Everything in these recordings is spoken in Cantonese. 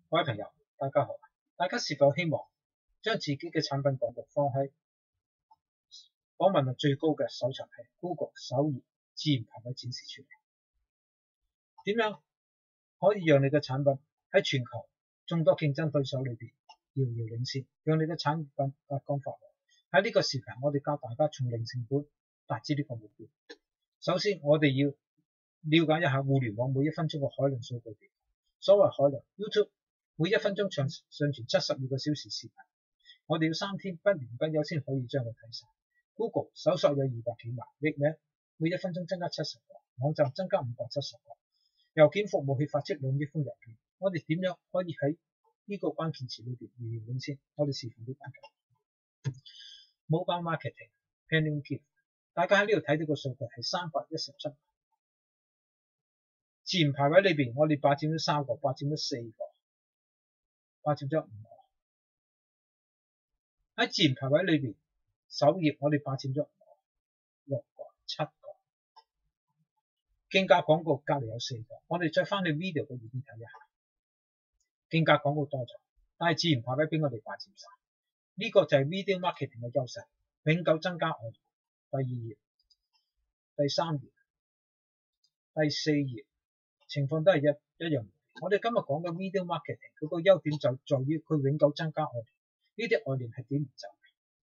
各位朋友，大家好。大家是否希望將自己嘅產品廣告放喺訪問率最高嘅搜尋器 Google 首頁自然排位展示出嚟？點樣可以讓你嘅產品喺全球眾多競爭對手裏邊遙遙領先，讓你嘅產品發光發亮？喺呢個視頻，我哋教大家從零成本達至呢個目標。首先，我哋要了解一下互聯網每一分鐘嘅海量數據表。所謂海量 ，YouTube 每一分鐘上傳72個小時視頻，我哋要3天不眠不休先可以將佢睇晒。Google 搜索有200幾萬，譯名每一分鐘增加70個，網站增加570個，郵件服務器發出2億封郵件。我哋點樣可以喺呢個關鍵詞裏邊遙遙領先？我哋示範俾大家。Mobile marketing pending gift， 大家喺呢度睇到個數據係317。自然排位裏邊，我哋霸佔咗3個，霸佔咗4個，霸佔咗5個。喺自然排位裏邊，首頁我哋霸佔咗5個、6個、7個。競價廣告隔離有4個。我哋再翻去 video 嘅頁面睇一下，競價廣告多咗，但係自然排位俾我哋霸佔晒。呢個就係 video marketing 嘅優勢，永久增加我哋。第2頁、第3頁、第4頁。情況都係一樣。我哋今日講嘅 video marketing， 佢個優點就在於佢永久增加外聯，呢啲外聯係點唔走嘅。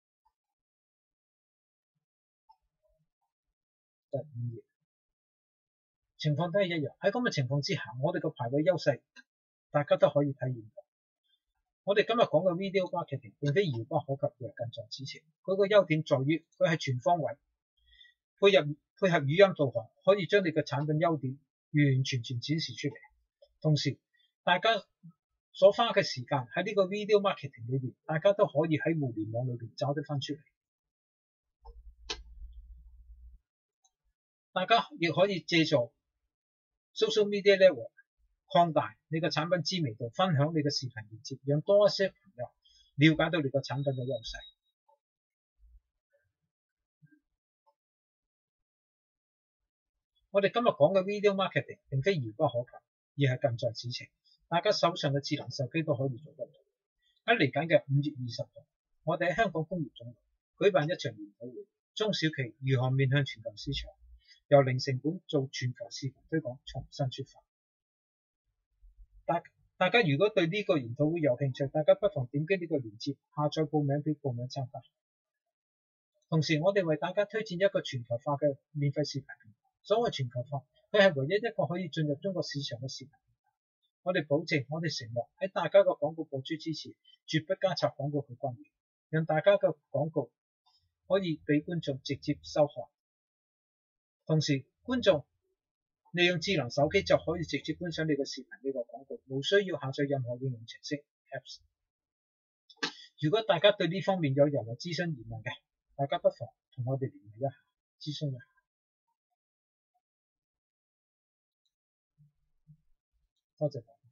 第5頁，情況都係一樣。喺咁嘅情況之下，我哋個排位優勢，大家都可以體驗到。我哋今日講嘅 video marketing 並非遙不可及，而係近在咫尺。佢個優點在於佢係全方位，配合語音導航，可以將你嘅產品優點完完全全展示出嚟。同時，大家所花嘅時間喺呢個 video marketing 裏邊，大家都可以喺互聯網裏邊找得翻出嚟。大家亦可以借助 social media network 擴大你嘅產品知名度，分享你嘅視頻鏈接，讓多一些朋友了解到你個產品嘅優勢。我哋今日講嘅 video marketing 並非遙不可及，而係近在咫尺。大家手上嘅智能手機都可以做得到。喺嚟緊嘅5月20號，我哋喺香港工業總會舉辦一場研討會，中小企如何面向全球市場，由零成本做全球視頻推廣，重新出發。大家如果對呢個研討會有興趣，大家不妨點擊呢個鏈接下載報名表報名參加。同時，我哋為大家推薦一個全球化嘅免費視頻平台。所謂全球化，佢係唯一一個可以進入中國市場嘅視頻平台。我哋保證，我哋承諾喺大家嘅廣告播出之前，絕不加插廣告去關聯，讓大家嘅廣告可以俾觀眾直接收看。同時，觀眾利用智能手機就可以直接觀賞你嘅視頻呢個廣告，無需要下載任何應用程式 Apps。如果大家對呢方面有任何諮詢疑問嘅，大家不妨同我哋聯繫一下，諮詢一下。多謝。